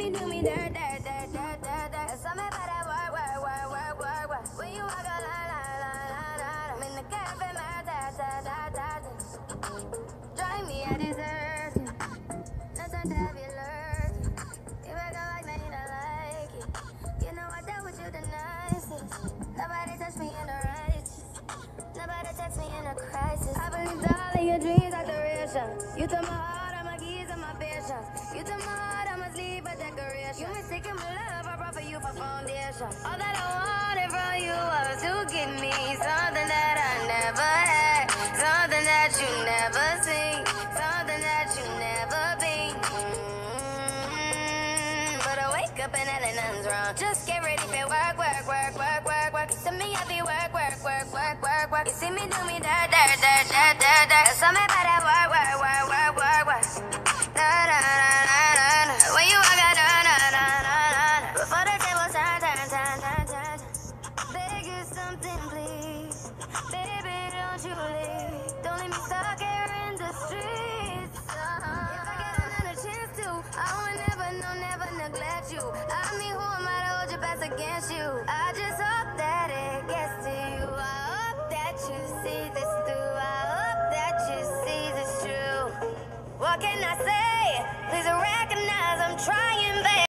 me do me dirt, dirt, dirt, dirt, dirt, dirt. Tell me about that work, work, work, work, work, work. When you walk a line, line, line, line, line. I'm in the cafe, man, da, da, da, da, da. Drive me a dessert. No time to have you lurking. You back up like now you don't like it. You know I dealt with you the nicest. Nobody touched me in a righteous. Nobody text me in a crisis. I believed all of your dreams are duration. You took my heart, all my keys, and my patience. You took my heart, I must leave a decoration. You mistaken my love, I brought for you for foundation. All that I wanted from you was to give me something that I never had, something that you never seen, something that you never been. But I wake up and nothing's wrong. Just get ready for work, work, work, work, work, work. To me, I be work, work, work, work, work, work. You see me do me dirt, dirt, dirt, dirt, dirt, dirt.